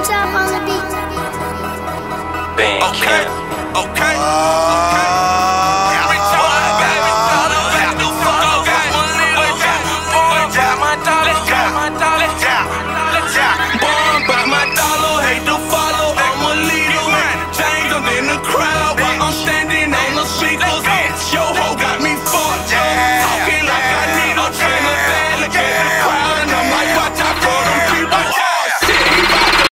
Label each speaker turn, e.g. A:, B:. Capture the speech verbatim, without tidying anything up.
A: Top on the beat.
B: Band
C: Okay,
B: camp.
C: okay,
D: Uh,
C: okay.